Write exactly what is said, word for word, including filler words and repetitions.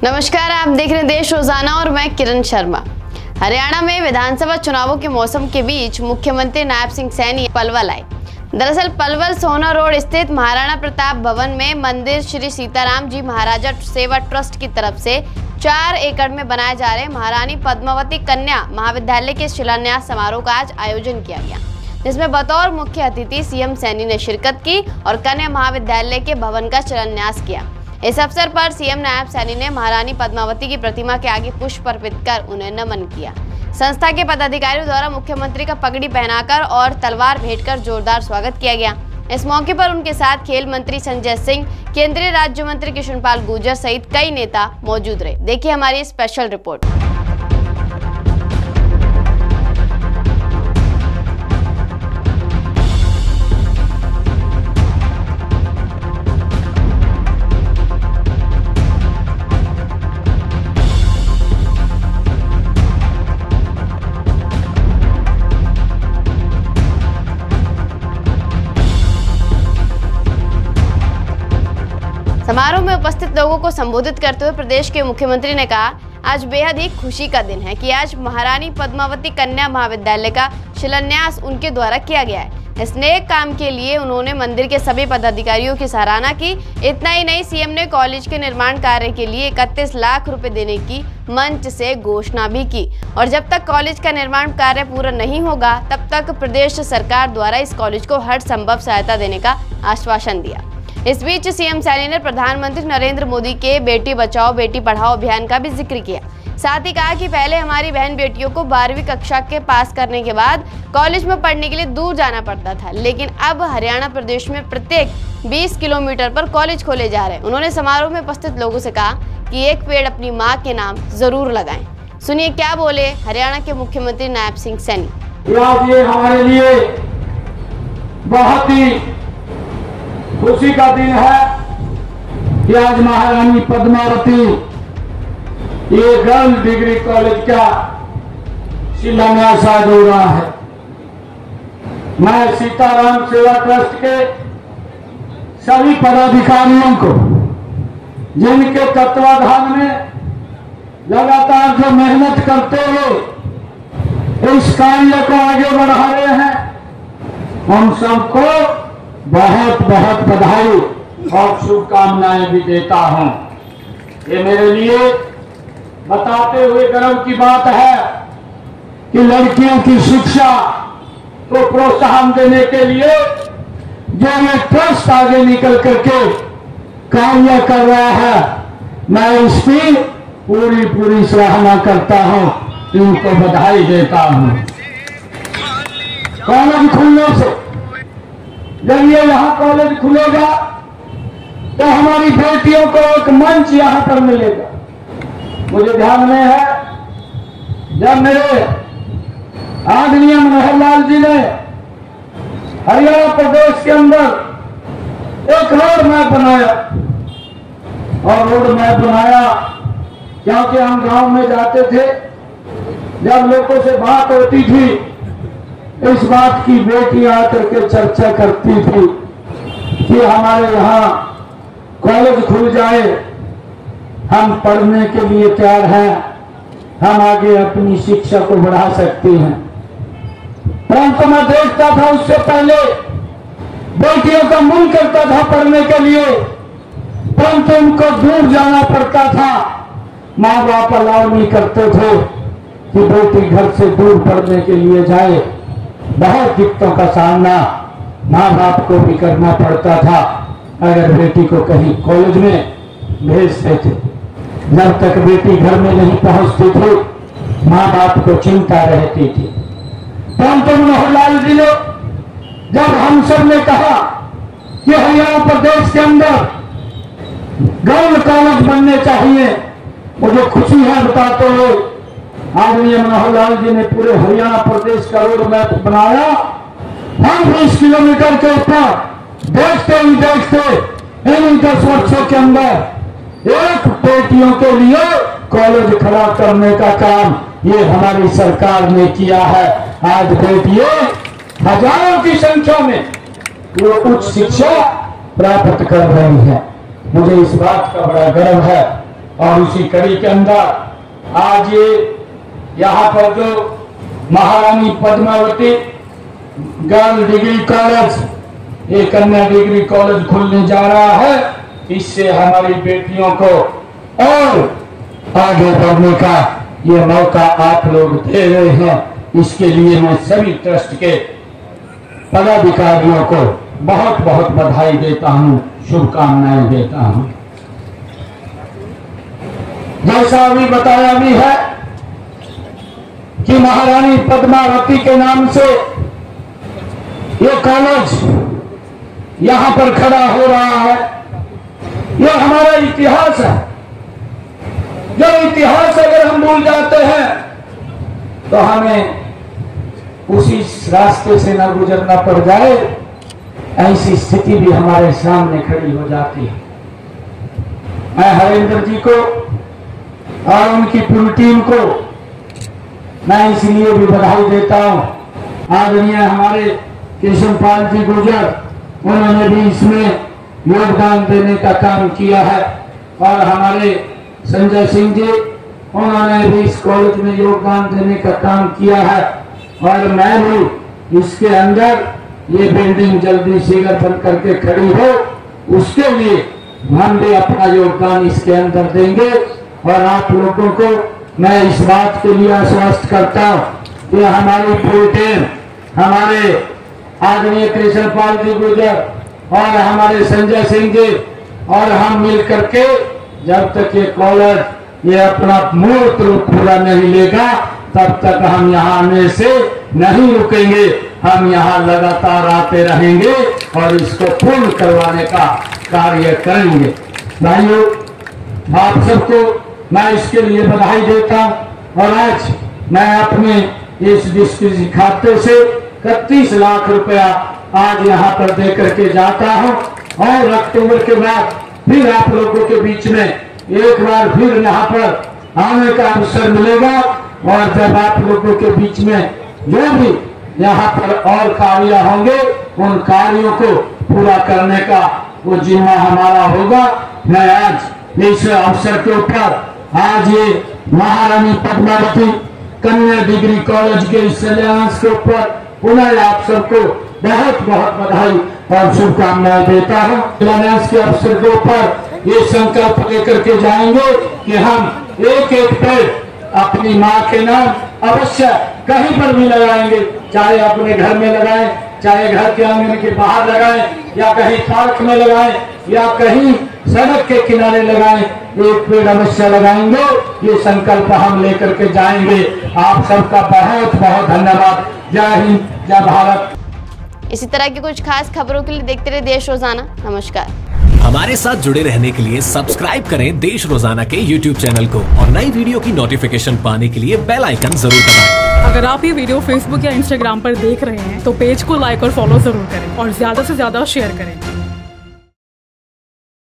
नमस्कार, आप देख रहे हैं देश रोजाना और मैं किरण शर्मा। हरियाणा में विधानसभा चुनावों के मौसम के बीच मुख्यमंत्री नायब सिंह सैनी पलवल आए। दरअसल पलवल सोहना रोड स्थित महाराणा प्रताप भवन में मंदिर श्री सीताराम जी महाराजा सेवा ट्रस्ट की तरफ से चार एकड़ में बनाए जा रहे महारानी पद्मावती कन्या महाविद्यालय के शिलान्यास समारोह का आज आयोजन किया गया, जिसमें बतौर मुख्य अतिथि सीएम सैनी ने शिरकत की और कन्या महाविद्यालय के भवन का शिलान्यास किया। इस अवसर पर सीएम नायब सैनी ने महारानी पद्मावती की प्रतिमा के आगे पुष्प अर्पित कर उन्हें नमन किया। संस्था के पदाधिकारियों द्वारा मुख्यमंत्री का पगड़ी पहनाकर और तलवार भेंटकर जोरदार स्वागत किया गया। इस मौके पर उनके साथ खेल मंत्री संजय सिंह, केंद्रीय राज्य मंत्री कृष्णपाल गुर्जर सहित कई नेता मौजूद रहे। देखिए हमारी स्पेशल रिपोर्ट। समारोह में उपस्थित लोगों को संबोधित करते हुए प्रदेश के मुख्यमंत्री ने कहा, आज बेहद ही खुशी का दिन है कि आज महारानी पद्मावती कन्या महाविद्यालय का शिलान्यास उनके द्वारा किया गया है। इस नेक काम के लिए उन्होंने मंदिर के सभी पदाधिकारियों की सराहना की। इतना ही नहीं, सीएम ने कॉलेज के निर्माण कार्य के लिए इकतीस लाख रुपए देने की मंच से घोषणा भी की और जब तक कॉलेज का निर्माण कार्य पूरा नहीं होगा तब तक प्रदेश सरकार द्वारा इस कॉलेज को हर संभव सहायता देने का आश्वासन दिया। इस बीच सीएम सैनी ने प्रधानमंत्री नरेंद्र मोदी के बेटी बचाओ बेटी पढ़ाओ अभियान का भी जिक्र किया। साथ ही कहा कि पहले हमारी बहन बेटियों को बारहवीं कक्षा के पास करने के बाद कॉलेज में पढ़ने के लिए दूर जाना पड़ता था, लेकिन अब हरियाणा प्रदेश में प्रत्येक बीस किलोमीटर पर कॉलेज खोले जा रहे हैं। उन्होंने समारोह में उपस्थित लोगों से कहा कि एक पेड़ अपनी माँ के नाम जरूर लगाएं। सुनिए क्या बोले हरियाणा के मुख्यमंत्री नायब सिंह सैनी। आज ये हमारे लिए बहुत ही खुशी का दिन है कि आज महारानी पद्मावती ये गर्ल डिग्री कॉलेज का शिलान्यास आज हो रहा है। मैं सीताराम सेवा ट्रस्ट के सभी पदाधिकारियों को, जिनके तत्वाधान में लगातार जो मेहनत करते हुए इस कार्य को आगे बढ़ा रहे हैं, हम सबको बहुत बहुत बधाई और शुभकामनाएं भी देता हूं। ये मेरे लिए बताते हुए गर्व की बात है कि लड़कियों की शिक्षा को प्रोत्साहन देने के लिए जो ये ट्रस्ट आगे निकल करके कार्य कर रहा है, मैं इसकी पूरी पूरी सराहना करता हूं, इनको बधाई देता हूं। कॉलेज खुलने से, जब ये यहाँ कॉलेज खुलेगा तो हमारी बेटियों को एक मंच यहाँ पर मिलेगा। मुझे ध्यान में है जब मेरे आदरणीय मनोहर लाल जी ने हरियाणा प्रदेश के अंदर एक रोड मैप बनाया, और रोड मैप बनाया क्योंकि हम गांव में जाते थे, जब लोगों से बात होती थी इस बात की बेटी आकर के चर्चा करती थी कि हमारे यहाँ कॉलेज खुल जाए, हम पढ़ने के लिए तैयार हैं, हम आगे अपनी शिक्षा को बढ़ा सकते हैं। परंतु मैं देखता था उससे पहले बेटियों का मन करता था पढ़ने के लिए, परंतु उनको दूर जाना पड़ता था। माँ बाप अलाउ नहीं करते थे कि बेटी घर से दूर पढ़ने के लिए जाए। बहुत दिक्कतों का सामना माँ बाप को भी करना पड़ता था अगर बेटी को कहीं कॉलेज में भेजते थे। जब तक बेटी घर में नहीं पहुंचती थी माँ बाप को चिंता रहती थी। परंतु मनोहर लाल जी ने, जब हम सब ने कहा कि हरियाणा प्रदेश के अंदर गर्ल कॉलेज बनने चाहिए, मुझे खुशी है बताते हुए आदरणीय मनोहर लाल जी ने पूरे हरियाणा प्रदेश का रोड मैप बनाया। हम बीस किलोमीटर के ऊपर देखते ही देखते इन दस वर्षों के अंदर एक बेटियों के लिए कॉलेज खड़ा करने का काम ये हमारी सरकार ने किया है। आज बेटियां हजारों की संख्या में वो उच्च शिक्षा प्राप्त कर रही है। मुझे इस बात का बड़ा गर्व है और उसी कड़ी के अंदर आज ये यहाँ पर जो महारानी पद्मावती गर्ल डिग्री कॉलेज, ये कन्या डिग्री कॉलेज खुलने जा रहा है। इससे हमारी बेटियों को और आगे बढ़ने का ये मौका आप लोग दे रहे हैं। इसके लिए मैं सभी ट्रस्ट के पदाधिकारियों को बहुत बहुत बधाई देता हूं, शुभकामनाएं देता हूं। जैसा अभी बताया भी है कि महारानी पद्मावती के नाम से ये कॉलेज यहां पर खड़ा हो रहा है। यह हमारा इतिहास है। जो इतिहास अगर हम भूल जाते हैं तो हमें उसी रास्ते से न गुजरना पड़ जाए, ऐसी स्थिति भी हमारे सामने खड़ी हो जाती है। मैं हरेंद्र जी को और उनकी पूरी टीम को मैं इसलिए भी बधाई देता हूं। आदरणीय हमारे केशवपाल जी गुर्जर, उन्होंने भी इसमें योगदान देने का काम किया है, और हमारे संजय सिंह जी, उन्होंने भी इस कॉलेज में योगदान देने का काम किया है। और मैं भी इसके अंदर ये बिल्डिंग जल्दी शीघ्र बन करके खड़ी हो, उसके लिए हम भी अपना योगदान इसके अंदर देंगे। और आप लोगों को मैं इस बात के लिए आश्वस्त करता हूँ कि हमारी पूरी टीम, हमारे आदरणीय कृष्णपाल जी गुर्जर और हमारे संजय सिंह जी और हम मिल करके जब तक ये कॉलेज ये अपना मूर्त रूप पूरा नहीं लेगा, तब तक हम यहाँ आने से नहीं रुकेंगे। हम यहाँ लगातार आते रहेंगे और इसको पूर्ण करवाने का कार्य करेंगे। भाइयों, आप सबको मैं इसके लिए बधाई देता हूँ। और आज मैं अपने इस डिस्ट्रिक्ट खाते से इकतीस लाख रुपया आज यहाँ पर दे करके जाता हूँ। और अक्टूबर के बाद फिर आप लोगों के बीच में एक बार फिर यहाँ पर आने का अवसर मिलेगा। और जब आप लोगों के बीच में जो भी यहाँ पर और कार्य होंगे, उन कार्यों को पूरा करने का वो जिम्मा हमारा होगा। मैं आज इस अवसर के ऊपर आज ये महारानी पद्मावती कन्या डिग्री कॉलेज के शिलान्यास के ऊपर पुनः आप सबको बहुत बहुत बधाई और शुभकामनाएं देता हूँ। शिलान्यास के अवसर के ऊपर ये संकल्प लेकर के जाएंगे कि हम एक एक पेड़ अपनी माँ के नाम अवश्य कहीं पर भी लगाएंगे, चाहे अपने घर में लगाएं, चाहे घर के आंगन के बाहर लगाएं, या कहीं पार्क में लगाएं, या कहीं सड़क के किनारे लगाएं, एक पेड़ अवश्य लगाएंगे। ये संकल्प हम लेकर के जाएंगे। आप सबका बहुत बहुत धन्यवाद। जय हिंद, जय भारत। इसी तरह की कुछ खास खबरों के लिए देखते रहे देश रोजाना। नमस्कार। हमारे साथ जुड़े रहने के लिए सब्सक्राइब करें देश रोजाना के यूट्यूब चैनल को, और नई वीडियो की नोटिफिकेशन पाने के लिए बेल आइकन जरूर दबाएं। अगर आप ये वीडियो फेसबुक या इंस्टाग्राम पर देख रहे हैं तो पेज को लाइक और फॉलो जरूर करें और ज्यादा से ज्यादा शेयर करें।